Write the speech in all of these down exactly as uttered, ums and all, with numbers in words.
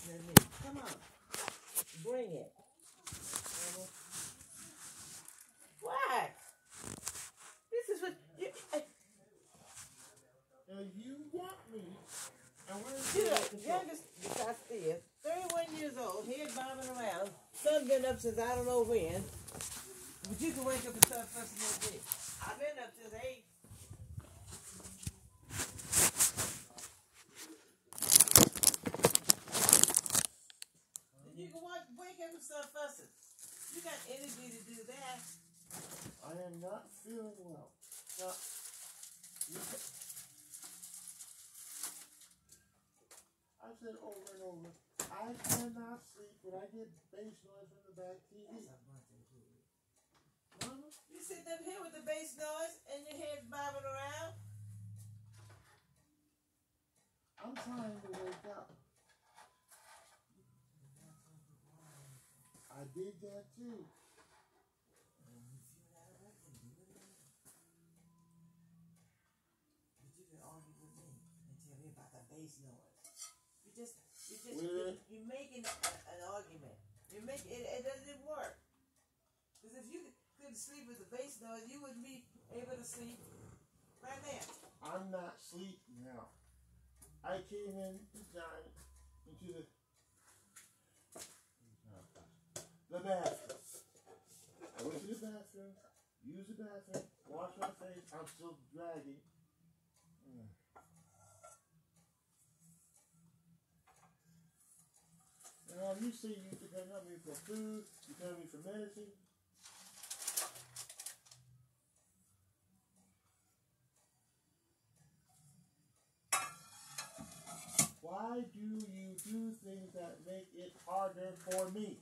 fussing at me. Come on. Bring it. Uh-huh. What? This is what you. Uh, now you want me, and we're the youngest Castilla, thirty-one years old, head bobbing around. Sun been up since I don't know when. But you can wake up and start fussing at me. I've been up since eight. And you can watch, wake up and start fussing. You got energy to do that. I am not feeling well. Now, you can, I've said over and over, I cannot sleep when I get bass noise from the back T V. Mama? You sitting up here with the bass noise and your head's bobbing around? I'm trying to wake up. I did that too. You just, you just, you're, you're making a, an argument. You make it, it doesn't work. Because if you couldn't sleep with the bass noise, you wouldn't be able to sleep right now. I'm not sleeping now. I came in John, into the the bathroom. I went to the bathroom, used the bathroom, washed my face. I'm still dragging. Mm. Um, you say you depend on me for food, you depend on me for medicine. Why do you do things that make it harder for me?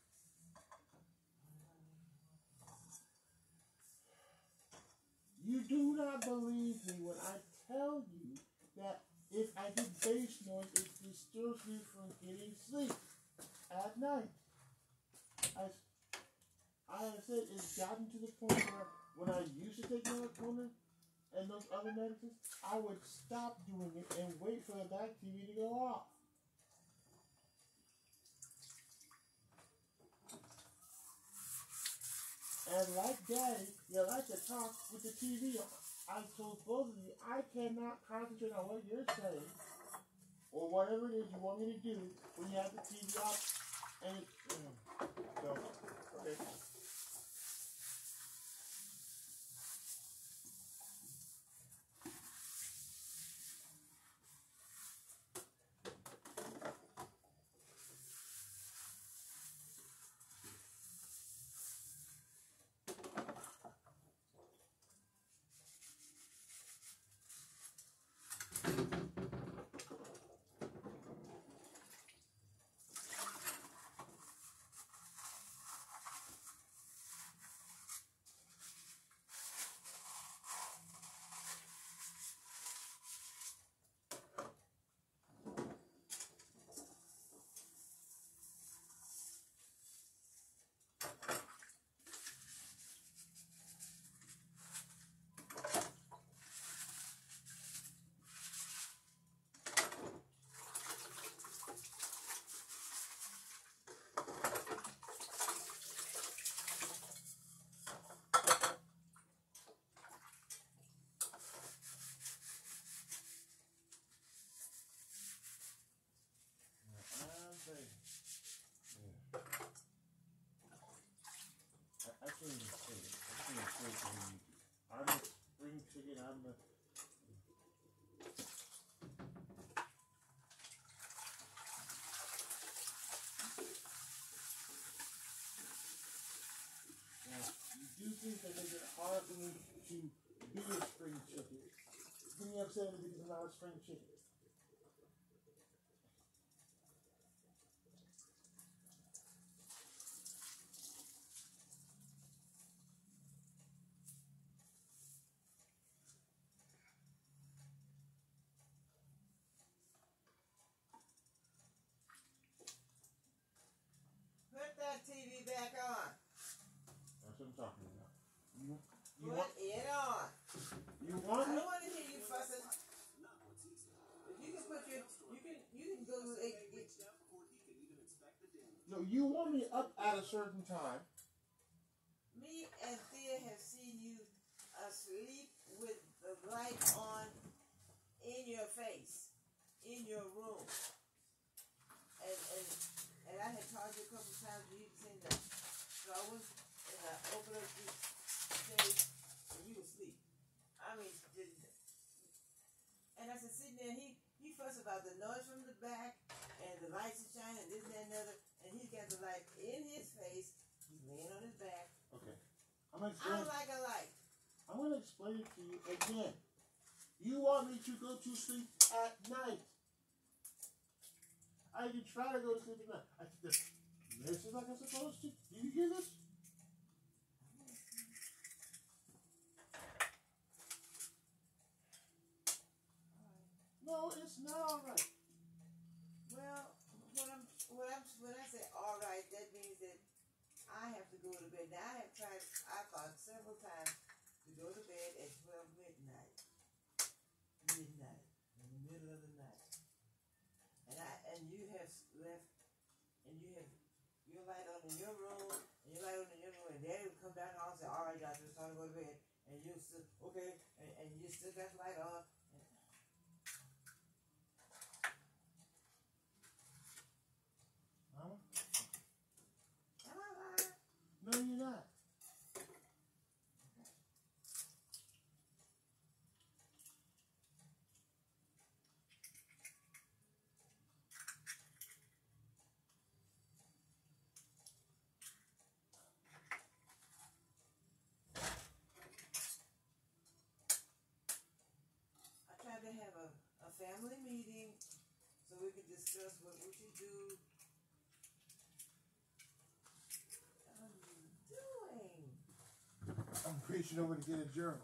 You do not believe me when I tell you that if I get bass noise, it disturbs me from getting sleep at night. I, I have said it's gotten to the point where when I used to take melatonin and those other medicines, I would stop doing it and wait for the back T V to go off. And like Daddy, you like to talk with the T V on. I told both of you, I cannot concentrate on what you're saying or whatever it is you want me to do when you have the T V off. And it, mm, so, okay. I'm a spring chicken, I'm a... Now, you do things that make it hard for me to be a spring chicken. Then you upset me because I'm not a spring chicken. T V back on. That's what I'm talking about. You, you Put want, it on. You want I me? don't want to hear you fussing. If you can put your, you can, you can go. It, it, So you want me up at a certain time. Me and Thea have seen you asleep with the light on in your face, in your room. And and and I had told you a couple of times you seen the flowers and I opened up this thing and you were asleep. I mean, just, and I said sitting there, he he fussed about the noise from the back and the lights are shining, this and that and other, and he's got the light in his face. He's laying on his back. Okay. I'm gonna I explain. don't like a light. I'm gonna explain it to you again. You want me to go to sleep at night. I can try to go to sleep at night. I think this this is like I'm supposed to. Do you hear this? No, it's not all right. Well, when I'm when I'm when I say all right, that means that I have to go to bed. Now I have tried. I thought several times to go to bed at twelve midnight, midnight in the middle of the night, and I and you have left, and you have your light on in your room, and your light on in your room, and Daddy would come down the hall and say, "All right, guys, it's time to go to bed," and you still okay, and, and you still got the light on. Mama? Am I lying? No, you're not. I tried to have a, a family meeting so we could discuss what we should do. What are you doing? I'm reaching over to get a journal.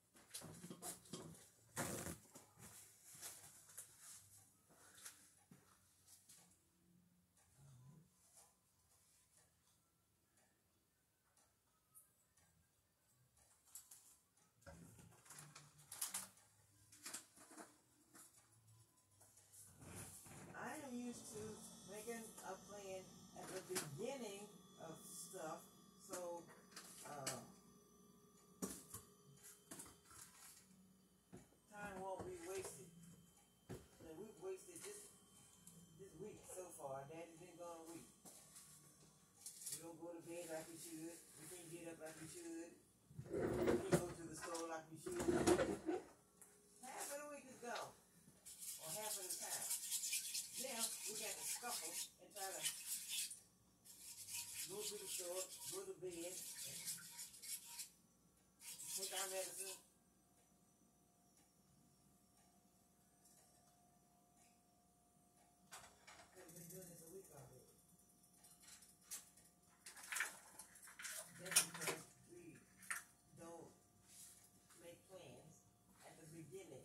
I am used to making a plan at the beginning of stuff, so uh, time won't be wasted. And we've wasted this this week so far. Daddy's been gone a week. We don't go to bed like we should. We can't get up like we should. We can't go to the store like we should. Half of the week is gone, or half of the time. Now we got to scuffle and try to go to the store, go to bed, take our medicine. We've been doing this a week already. That's because we don't make plans at the beginning.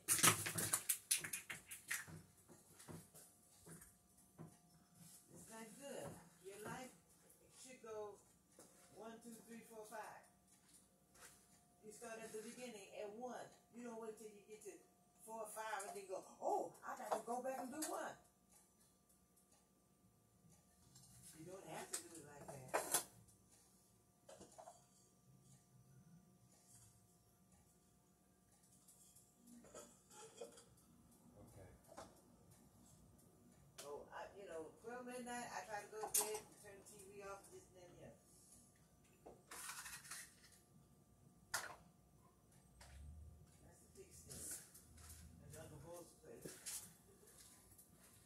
It's not good. Your life should go one, two, three, four, five. You start at the beginning at one. You don't wait till you get to four or five and then go, oh, I got to go back and do one. You don't have to do it like that. Okay. Oh, I, you know, twelve midnight, I try to go to bed, turn the T V off, this and that, and the other. That's the big thing. That's Uncle Bull's place.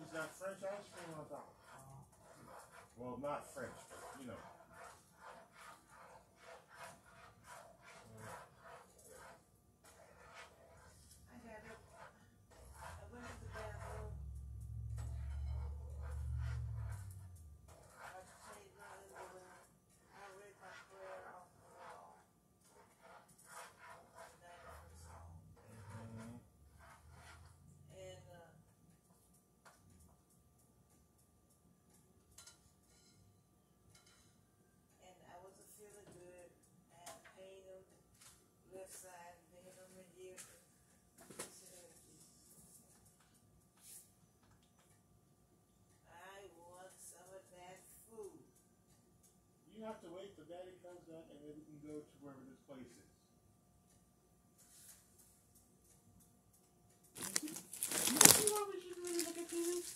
It's got French ice cream on top. Well, not French, but you know. I got up. I went to the bathroom. I changed my underwear. I read my prayer off the wall. The ninety-first Psalm. Mm-hmm. And uh, and I wasn't feeling good. I had pain on the left side, pain on my ear. I said, "Oh, Jesus." I want some of that food. You have to wait till Daddy comes back and then we can go to wherever this place is. You see why we should really look at T V?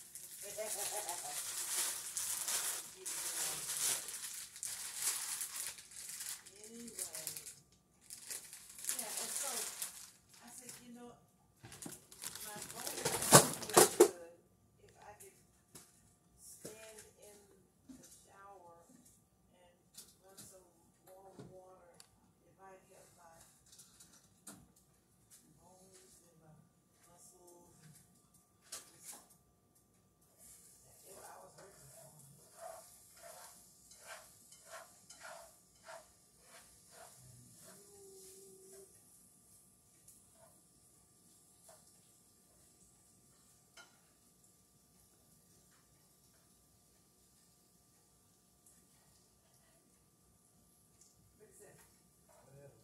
Anyway, yeah, and so I said, you know, my bone would feel good if I could stand in the shower and run some warm water. If I kept my bones and my muscles, and just, if I was hurting. What is that? Whatever.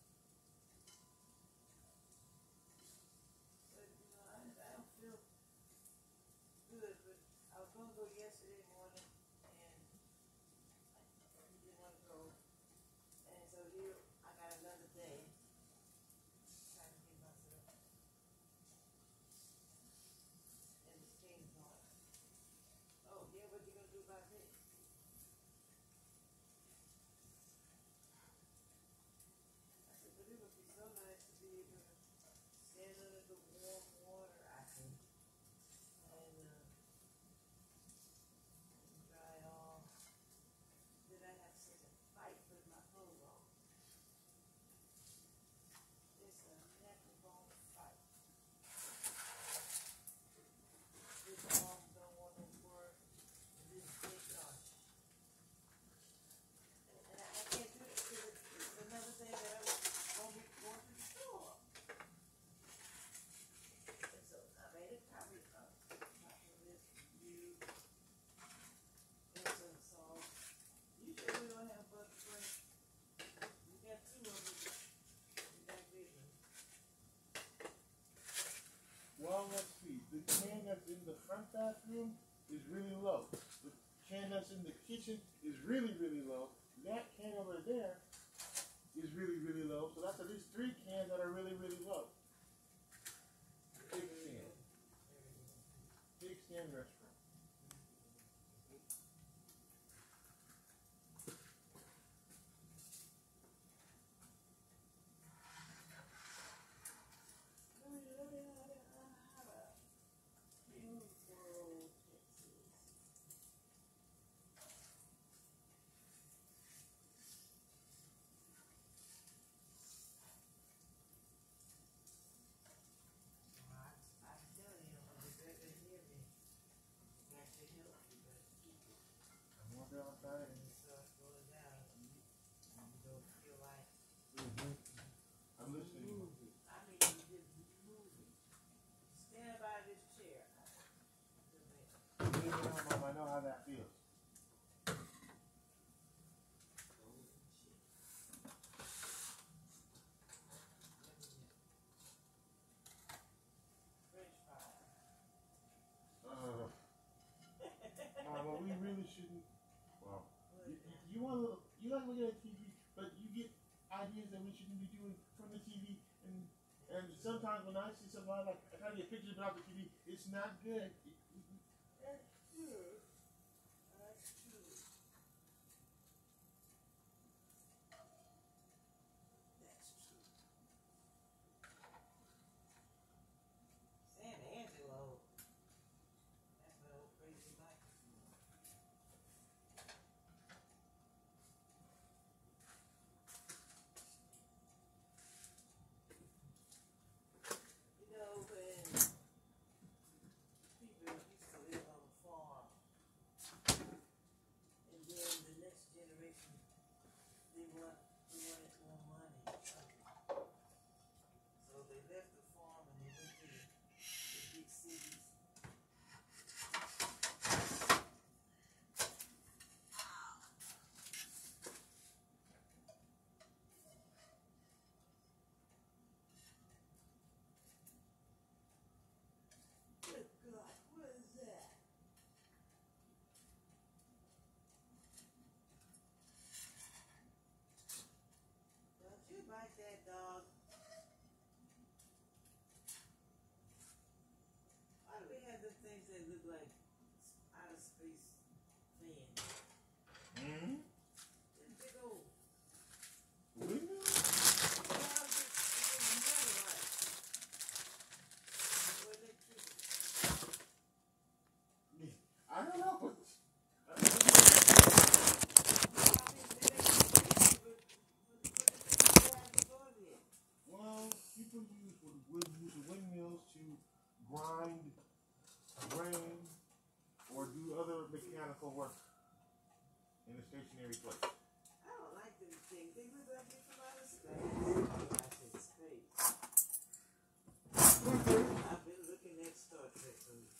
But, you know, I, I don't feel good, but I was gonna go yesterday morning and I didn't wanna go. And so here, I got another day trying to get myself in the same part. Oh, yeah, what you gonna do about this? I said, but it would be so nice to be able to stand under the warm water, I think, and, uh, and dry off. Then I have such a fight with my clothes on. It's a neck and bone fight. This arm don't want to work, and this big gosh. And, and I, I can't do it because it's, it's another day that I was gonna be going to the store. And so I made a copy of copy of this review. There's some salt. Usually we don't have butter spray. We got two of them. We got big ones. Well, let's see. The can that's in the front bathroom is really low. The can that's in the kitchen is really, really low. That can over there is really, really low. So that's at least three cans that are really, really low. Big can. Big stand restaurant. Hillsboro, Texas. Well, I, I tell you, if they're gonna hear me, you got to help, you better keep it. I'm working on that. When it starts going down, you, you don't feel like Mm-hmm. I'm listening. moving. I mean, you just moving. Stand by this chair. You know, Mom, I know how that feels. French fries. Uh, Mama, we really shouldn't. Well, What you, is that? you want to look, you like looking at T V, but you get ideas that we shouldn't be doing from the T V, and and sometimes when I see something I like, I try to get pictures about the T V. It's not good. It, it, That's true. That's true. That's true. San Angelo. That's face fan. Mm-hmm. It's big old. Windmill? Well, I was just, it was metal like. Or electricity. I don't know. But I mean, they make it easy, but what what the people have before then? well, people use would, would use windmills to grind grain or do other mechanical work in a stationary place. I don't like them things. They look like they're from outer space. I said space. I've been looking at Star Trek movies.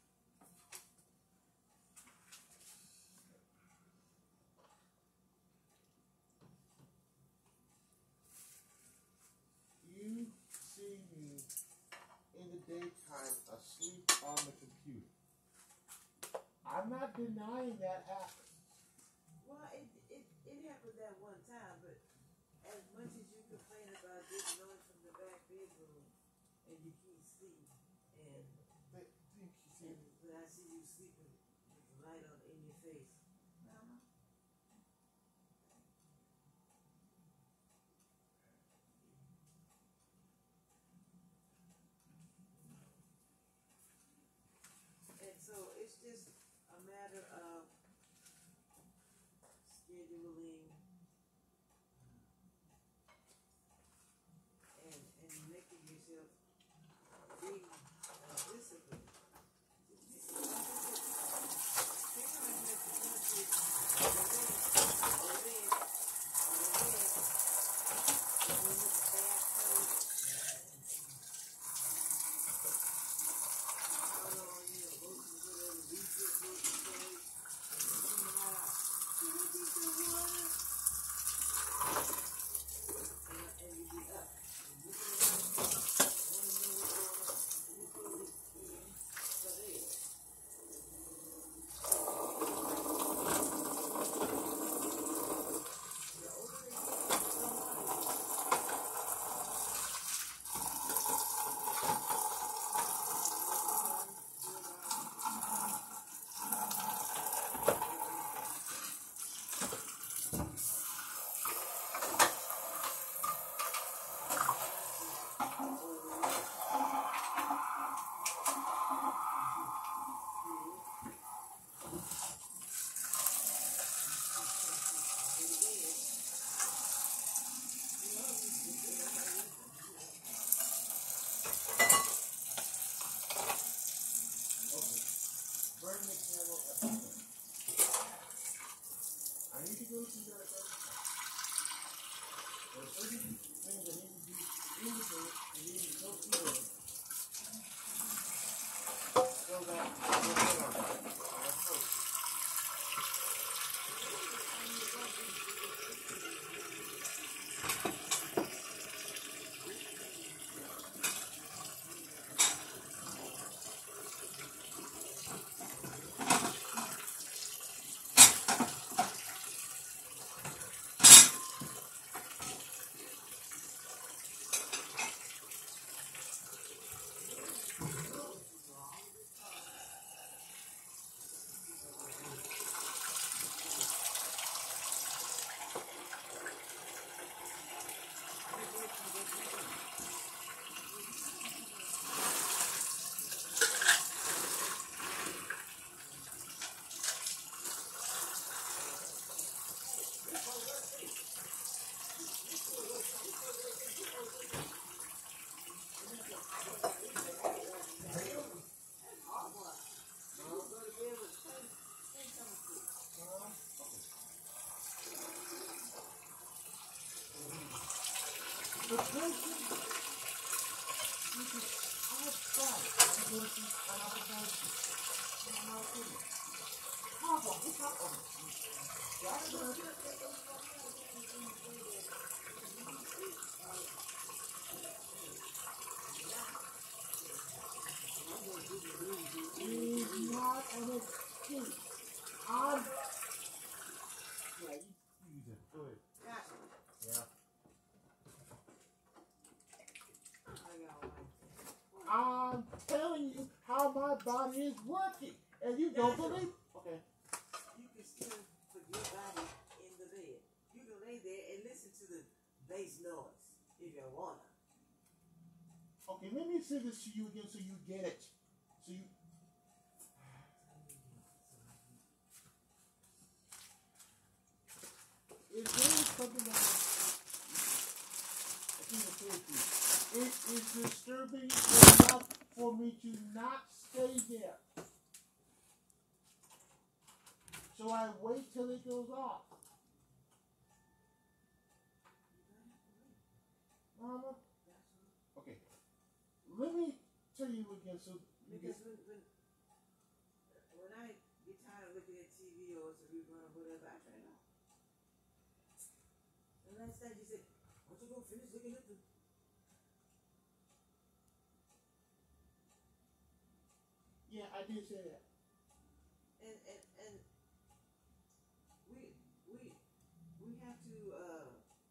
You see me in the daytime asleep on the computer. I'm not denying that happened. Well, it, it, it happened that one time, but as much as you complain about getting noise from the back bedroom and you can't sleep, and, Th- think you see and when I see you sleeping with the light on in your face, Mama, and so it's just a matter of scheduling and and making yourself be uh, disciplined. Like I said, parents make the country the way, the way, the way, when it's bad code, how long, you know, go to whatever research book you say, and come out, can I get some water? And, and you be up, and looking around the corner, want to know what's going on. And you put it in, so there. The older they get, the harder it is. Okay. Burn the candle at the end. I need to go through that every time. There are certain things that need to be indicated and need to go through it so that we'll get on that. I approach. The person, which is outside, to go to another person. In my opinion. How about this? How about this? That's good. It's not an excuse. I'm. Yeah, you, you use it. Go ahead. Gotcha. Yeah. I got one. I'm telling you how my body is working, and you don't believe. Okay. You can still put your body in the bed. You can lay there and listen to the bass noise if you wanna. Okay, let me say this to you again so you get it. So you. Is there something that I think I said to you? It is disturbing enough for me to not stay there. So I wait till it goes off. Mama? Okay. Let me tell you again. So because when, when when I get tired of looking at T V or it's a rerun or whatever, I turn it off. And last night you said, "Why don't you go finish looking at the?" Yeah, I did say that. And and and we we we have to uh,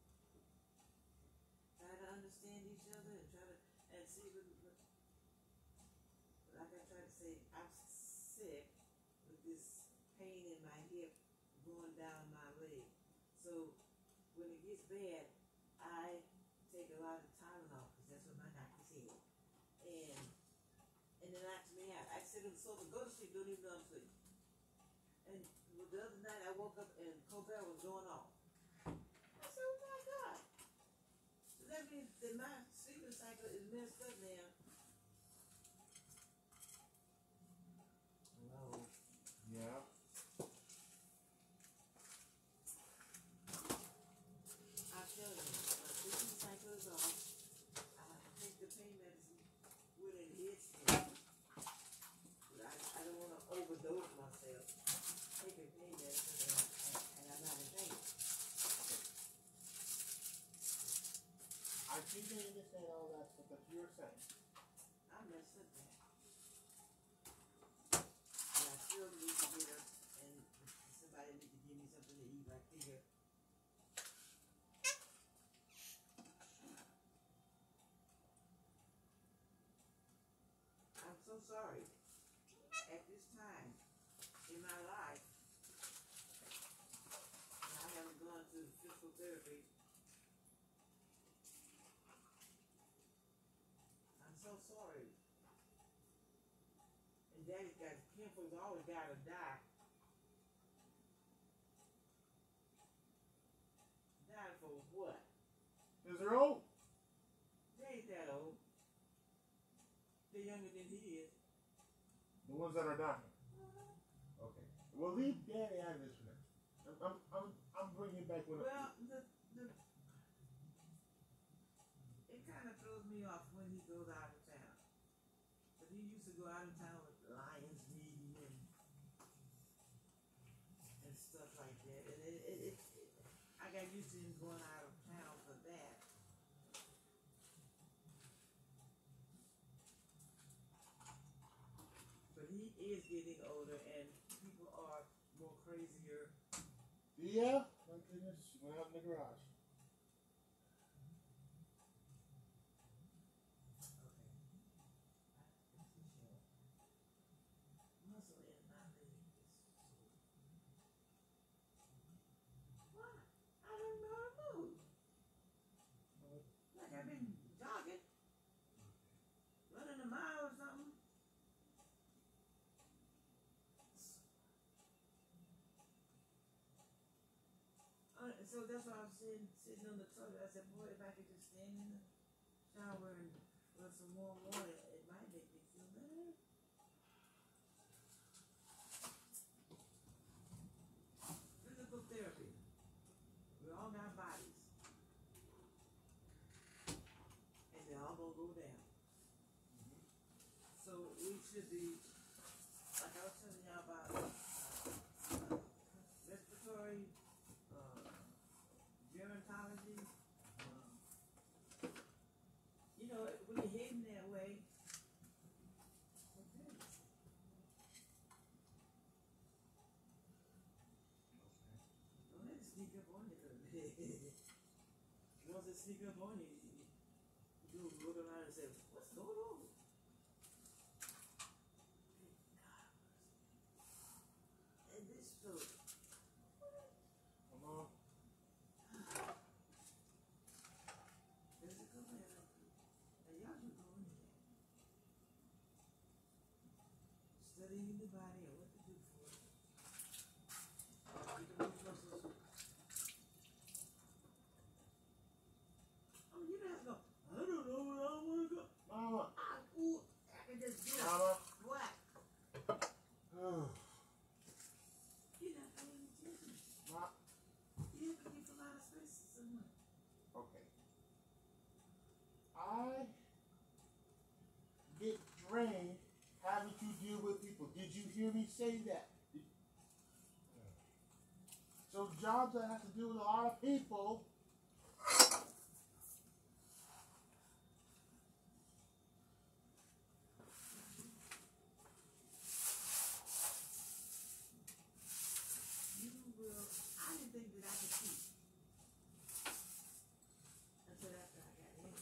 try to understand each other and try to and see what, what like I try to say, I'm sick with this pain in my hip going down my leg. So when it gets bad, I take a lot of Tylenol because that's what my doctor said. And and it knocks me out. I sit on the sofa, go to sleep, don't even know I'm asleep. And the other night I woke up and Colbert was going off. I said, oh my God. So that means that my sleeping cycle is messed up now. Hello. Yeah. I tell you, my sleeping cycle is off. I take the pain medicine when it hits me. But I, I don't want to overdose myself taking pain medicine and, I, and, and I'm not in pain. I think I understand all that stuff that you're saying. I messed up that. And I still need to get up and somebody need to give me something to eat right there. I'm so sorry. At this time in my life, I haven't gone to physical therapy. I'm so sorry. And Daddy's got pimples, always gotta die. Die for what? Is there old? They ain't that old. They're younger than he is. The ones that are dying. Okay. Well, leave Daddy out of this one. I'm, I'm, I'm, I'm bringing back one. Well, the, the, it kind of throws me off when he goes out of town. But he used to go out of town with Lions meeting and, and stuff like that. And it, it, it, it, I got used to him going out of town for that. But he is getting older and people are more crazier. Yeah? My goodness. She went out in the garage. Muscle in my leg is sore. Why? I don't know how to move. Like I've been jogging, running a mile or something. Uh, so that's why I was sitting, sitting on the toilet. I said, boy, if I could just stand in the shower and run some warm water, it might make me feel better. Physical therapy. We all got bodies. And they're all gonna go down. So we should be, like I was telling y'all about uh, uh, respiratory, uh, gerontology. Um, you know, when you're heading that way, okay. Don't let it sneak up on you. Once it sneak up on you, you look around and say, what's going on? story. Come on. There's a good man like you. And y'all should go in there. Studying the body and what to do for it. You can make muscles. Oh, you don't have to go, I don't know where I want to go. Mama. I, ooh, I can just get up. Mama. What? Oh. You're not paying attention. Ma. You have to give a lot of space to someone. Okay. I get drained having to deal with people. Did you hear me say that? So jobs that have to deal with a lot of people. You will, I didn't think that I could teach until after I got in.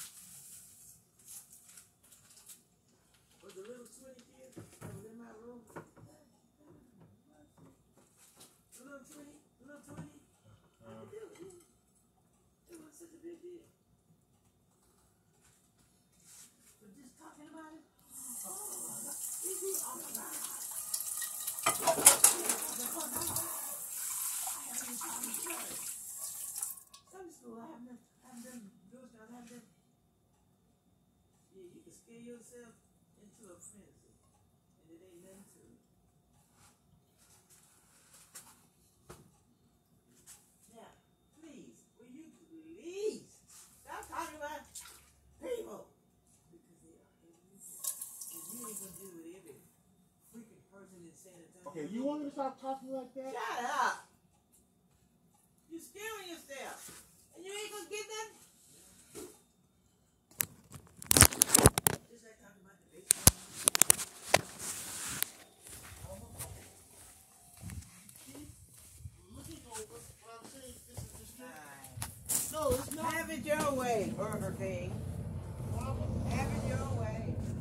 But the little twenty kids that was in my room, the little twenty, the little twenty, I could do it. It wasn't such a big deal. But just talking about it, oh my God, you do, oh my God. Sunday school, I haven't, I haven't done those jobs, I haven't done. Yeah, you can scare yourself into a frenzy, and it ain't nothing to it. Now, please, will you please stop talking about people? Because they are illegal. And you ain't gonna deal with every freaking person in San Antonio. Okay, you want me to stop talking like that? Shut up! You're scaring yourself. And you ain't gonna get that. Just like talking about the baseball. Keep looking over what I'm saying. This is distracting. No, it's not. Have it your way, Burger King. Have it your way.